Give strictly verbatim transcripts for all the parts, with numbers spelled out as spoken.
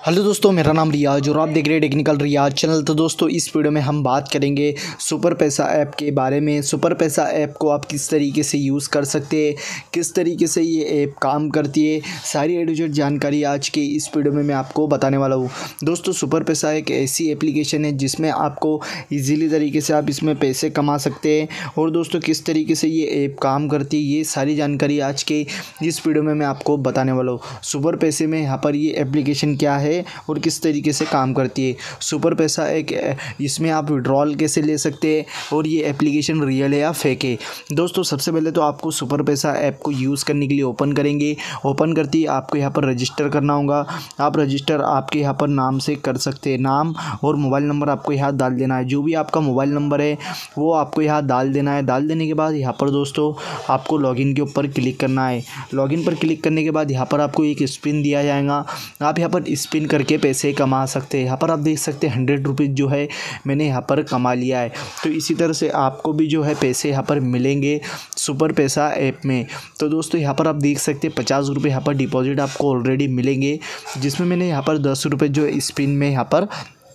Hello दोस्तों, मेरा नाम रियाज और आप देख रहे हैं टेक्निकल रियाज चैनल। तो दोस्तों, इस वीडियो में हम बात करेंगे सुपर पैसा ऐप के बारे में। सुपर पैसा ऐप को आप किस तरीके से यूज़ कर सकते हैं, किस तरीके से ये ऐप काम करती है, सारी ए टू जेड जानकारी आज के इस वीडियो में मैं आपको बताने वाला हूँ। दोस्तों, सुपर पैसा एक ऐसी एप्लीकेशन है जिसमें आपको ईजीली तरीके से आप इसमें पैसे कमा सकते हैं। और दोस्तों, किस तरीके से ये ऐप काम करती है, ये सारी जानकारी आज के इस वीडियो में मैं आपको बताने वाला हूँ। सुपर पैसे में यहाँ पर ये एप्लीकेशन क्या है और किस तरीके से काम करती है। सुपर पैसा एक इसमें आप विड्रॉल कैसे ले सकते हैं और ये एप्लीकेशन रियल है या फेक है। दोस्तों, सबसे पहले तो आपको सुपर पैसा ऐप को यूज़ करने के लिए ओपन करेंगे। ओपन करते ही आपको यहाँ पर रजिस्टर करना होगा। आप रजिस्टर आपके यहाँ पर नाम से कर सकते हैं। नाम और मोबाइल नंबर आपको यहाँ डाल देना है। जो भी आपका मोबाइल नंबर है वो आपको यहाँ डाल देना है। डाल देने के बाद यहाँ पर दोस्तों आपको लॉगिन के ऊपर क्लिक करना है। लॉगिन पर क्लिक करने के बाद यहाँ पर आपको एक स्पिन दिया जाएगा। आप यहाँ पर स्पिन करके पैसे कमा सकते हैं। यहाँ पर आप देख सकते हैं हंड्रेड रुपीज़ जो है मैंने यहाँ पर कमा लिया है। तो इसी तरह से आपको भी जो है पैसे यहाँ पर मिलेंगे सुपर पैसा ऐप में। तो दोस्तों, यहाँ पर आप देख सकते हैं पचास रुपये यहाँ पर डिपॉजिट आपको ऑलरेडी मिलेंगे, जिसमें मैंने यहाँ पर दस रुपये जो स्पिन में यहाँ पर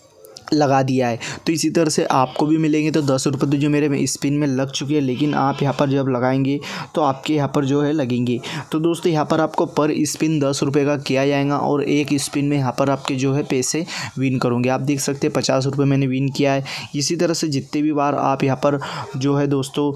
लगा दिया है। तो इसी तरह से आपको भी मिलेंगे। तो दस रुपये तो जो मेरे स्पिन में लग चुके हैं, लेकिन आप यहाँ पर जब लगाएंगे तो आपके यहाँ पर जो है लगेंगे। तो दोस्तों, यहाँ पर आपको पर स्पिन दस रुपये का किया जाएगा और एक स्पिन में यहाँ पर आपके जो है पैसे विन करोगे। आप देख सकते हैं पचास रुपये मैंने विन किया है। इसी तरह से जितने भी बार आप यहाँ पर जो है दोस्तों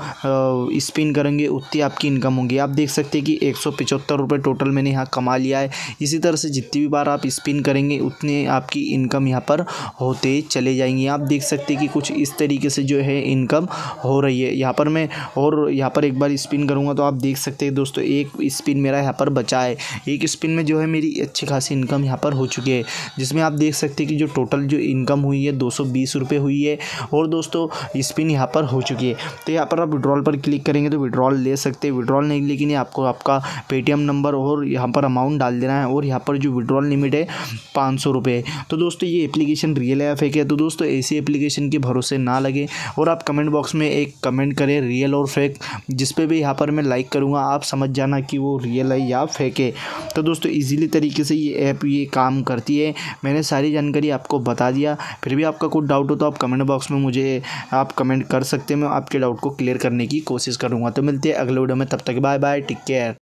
स्पिन करेंगे उतनी आपकी इनकम होगी। आप देख सकते हैं कि एक सौ पचहत्तर रुपये टोटल मैंने यहाँ कमा लिया है। इसी तरह से जितनी भी बार आप स्पिन करेंगे उतने आपकी इनकम यहाँ पर होते चले जाएंगे। आप देख सकते हैं कि कुछ इस तरीके से जो है इनकम हो रही है। यहाँ पर मैं और यहाँ पर एक बार स्पिन करूँगा तो आप देख सकते हैं दोस्तों एक स्पिन मेरा यहाँ पर बचा है। एक स्पिन में जो है मेरी अच्छी खासी इनकम यहाँ पर हो चुकी है, जिसमें आप देख सकते हैं कि जो टोटल जो इनकम हुई है दो सौ बीस रुपये हुई है। और दोस्तों स्पिन यहाँ पर हो चुकी है। तो यहाँ पर आप विड्रॉल पर क्लिक करेंगे तो विड्रॉल ले सकते हैं। विड्रॉल नहीं, लेकिन आपको आपका पेटीएम नंबर और यहाँ पर अमाउंट डाल देना है। और यहाँ पर जो विड्रॉल लिमिट है पाँच सौ रुपये। तो दोस्तों, ये एप्लीकेशन रियल है या फेक है? तो दोस्तों, ऐसी एप्लीकेशन के भरोसे ना लगे और आप कमेंट बॉक्स में एक कमेंट करें रियल और फेक, जिस पे भी यहाँ पर मैं लाइक करूँगा। आप समझ जाना कि वो रियल है या फेक है। तो दोस्तों, इजीली तरीके से ये ऐप ये काम करती है। मैंने सारी जानकारी आपको बता दिया। फिर भी आपका कुछ डाउट हो तो आप कमेंट बॉक्स में मुझे आप कमेंट कर सकते हैं। मैं आपके डाउट को क्लियर करने की कोशिश करूँगा। तो मिलते हैं अगले वीडियो में, तब तक बाय बाय, टेक केयर।